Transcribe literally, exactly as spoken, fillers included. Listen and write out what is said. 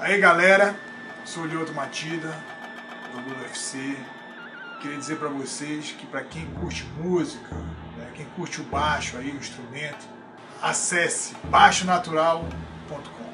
Aí galera, sou o Lioto Matida, do Lula U F C. Queria dizer para vocês que para quem curte música, né, quem curte o baixo aí, o instrumento, acesse baixo natural ponto com.